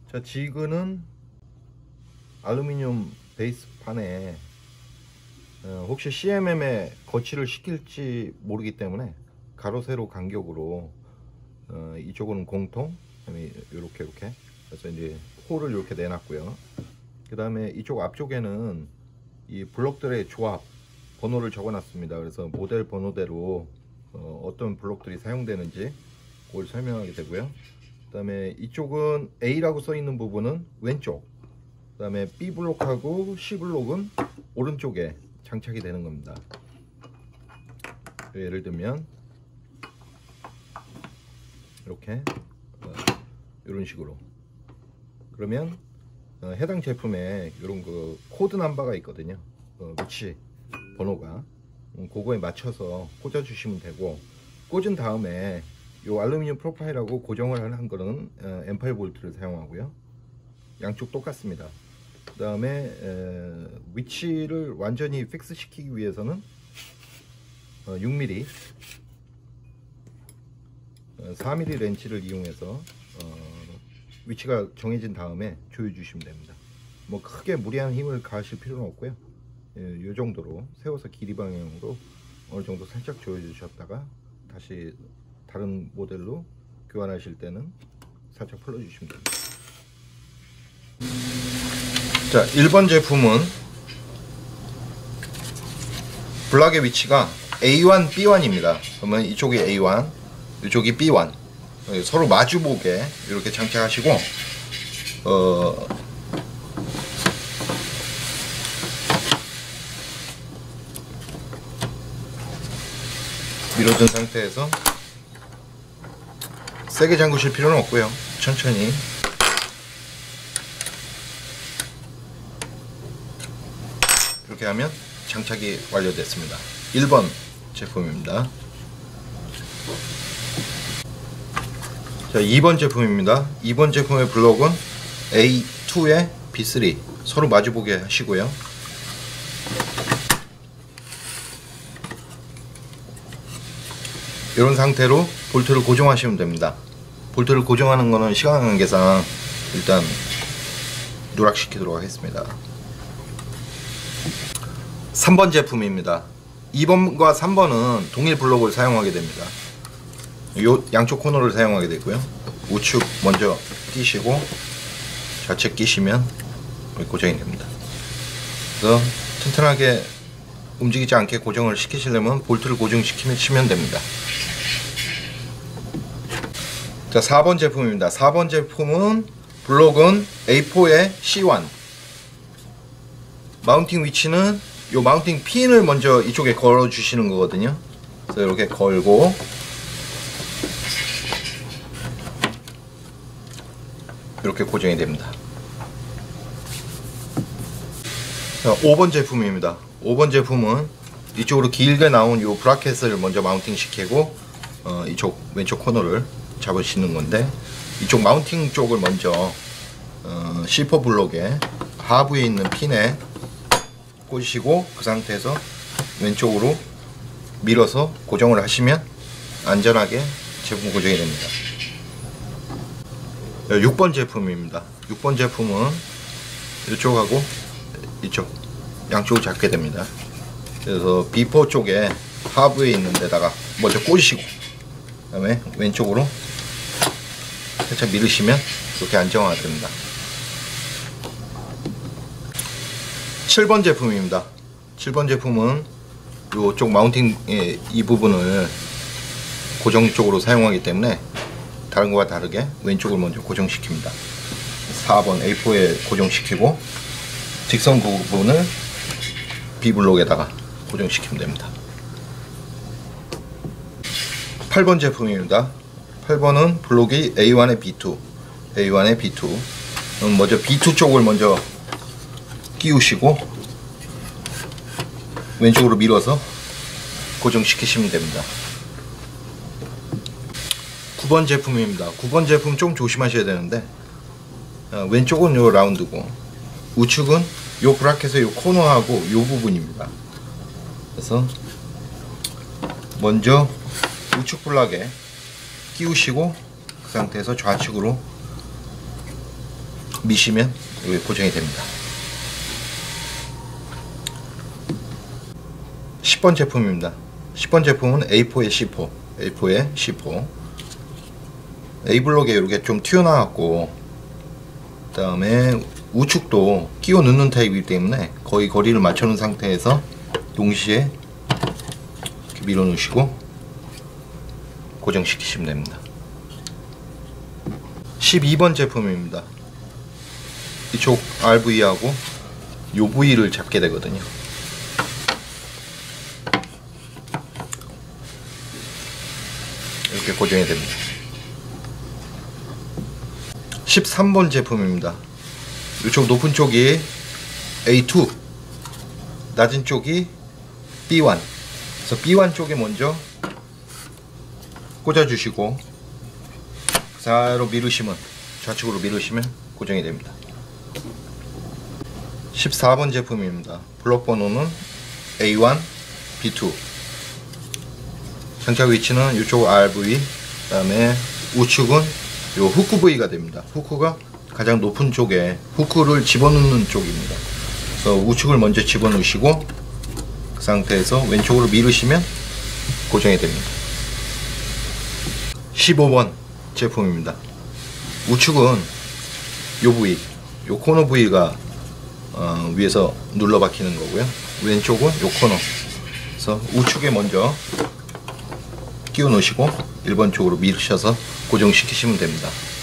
자, 지그는 알루미늄 베이스판에 혹시 CMM에 거치를 시킬지 모르기 때문에 가로 세로 간격으로 이쪽은 공통, 이렇게 그래서 이제 홀을 이렇게 내놨고요. 그 다음에 이쪽 앞쪽에는 이 블록들의 조합 번호를 적어놨습니다. 그래서 모델 번호대로 어떤 블록들이 사용되는지 그걸 설명하게 되고요. 그 다음에 이쪽은 A라고 써 있는 부분은 왼쪽, 그 다음에 B 블록하고 C 블록은 오른쪽에 장착이 되는 겁니다. 예를 들면 이렇게 이런 식으로, 그러면 해당 제품에 이런 그 코드 넘버가 있거든요. 위치 번호가, 그거에 맞춰서 꽂아 주시면 되고, 꽂은 다음에 이 알루미늄 프로파일하고 고정을 한 거는 M8V를 사용하고요. 양쪽 똑같습니다. 그 다음에 위치를 완전히 픽스 시키기 위해서는 6mm 4mm 렌치를 이용해서 위치가 정해진 다음에 조여 주시면 됩니다. 뭐 크게 무리한 힘을 가하실 필요는 없고요. 이 정도로 세워서 길이 방향으로 어느 정도 살짝 조여 주셨다가 다시 다른 모델로 교환하실 때는 살짝 풀어 주시면 됩니다. 자, 1번 제품은 블락의 위치가 A1, B1입니다. 그러면 이쪽이 A1, 이쪽이 B1, 서로 마주보게 이렇게 장착하시고, 밀어둔 상태에서 세게 잠그실 필요는 없고요. 천천히 이렇게 하면 장착이 완료됐습니다. 1번 제품입니다. 자, 2번 제품입니다. 2번 제품의 블록은 A2에 B3 서로 마주보게 하시고요. 이런 상태로 볼트를 고정하시면 됩니다. 볼트를 고정하는 거는 시간 관계상 일단 누락시키도록 하겠습니다. 3번 제품입니다. 2번과 3번은 동일 블록을 사용하게 됩니다. 요 양쪽 코너를 사용하게 되고요. 우측 먼저 끼시고 좌측 끼시면 고정이 됩니다. 그래서 튼튼하게 움직이지 않게 고정을 시키시려면 볼트를 고정시키면 됩니다. 자, 4번 제품입니다. 4번 제품은 블록은 A4에 C1, 마운팅 위치는 요 마운팅 핀을 먼저 이쪽에 걸어 주시는 거거든요. 그래서 이렇게 걸고 이렇게 고정이 됩니다. 자, 5번 제품입니다. 5번 제품은 이쪽으로 길게 나온 요 브라켓을 먼저 마운팅 시키고 이쪽 왼쪽 코너를 잡으시는 건데, 이쪽 마운팅 쪽을 먼저 C4 블록에 하부에 있는 핀에 꽂으시고 그 상태에서 왼쪽으로 밀어서 고정을 하시면 안전하게 제품 고정이 됩니다. 6번 제품입니다. 6번 제품은 이쪽하고 이쪽 양쪽을 잡게 됩니다. 그래서 B4 쪽에 하부에 있는 데다가 먼저 꽂으시고 그 다음에 왼쪽으로 살짝 밀으시면 이렇게 안정화가 됩니다. 7번 제품입니다. 7번 제품은 이쪽 마운팅의 이 부분을 고정 쪽으로 사용하기 때문에 다른 거와 다르게 왼쪽을 먼저 고정시킵니다. 4번 A4에 고정시키고 직선 부분을 B블록에다가 고정시키면 됩니다. 8번 제품입니다. 8번은 블록이 A1에 B2, A1에 B2. 먼저 B2 쪽을 먼저 끼우시고 왼쪽으로 밀어서 고정시키시면 됩니다. 9번 제품입니다. 9번 제품 좀 조심하셔야 되는데, 왼쪽은 요 라운드고 우측은 요 브라켓의 요 코너하고 요 부분입니다. 그래서 먼저 우측 블락에 끼우시고 그 상태에서 좌측으로 미시면 여기 고정이 됩니다. 10번 제품입니다. 10번 제품은 A4의 C4, A4의 C4. A블록에 이렇게 좀 튀어나왔고, 그 다음에 우측도 끼워 넣는 타입이기 때문에 거의 거리를 맞춰 놓은 상태에서 동시에 이렇게 밀어 놓으시고 고정시키시면 됩니다. 12번 제품입니다. 이쪽 RV하고 요 부위를 잡게 되거든요. 이렇게 고정이 됩니다. 13번 제품입니다. 이쪽 높은 쪽이 A2, 낮은 쪽이 B1. 그래서 B1 쪽에 먼저 꽂아주시고 사이로 밀으시면, 좌측으로 밀으시면 고정이 됩니다. 14번 제품입니다. 블록 번호는 A1, B2. 장착 위치는 이쪽 RV, 그 다음에 우측은 요 후크 부위가 됩니다. 후크가 가장 높은 쪽에 후크를 집어넣는 쪽입니다. 그래서 우측을 먼저 집어넣으시고 그 상태에서 왼쪽으로 밀으시면 고정이 됩니다. 15번 제품입니다. 우측은 요 부위, 요 코너 부위가 위에서 눌러 박히는 거고요. 왼쪽은 요 코너. 그래서 우측에 먼저 끼워 놓으시고 1번 쪽으로 밀으셔서 고정시키시면 됩니다.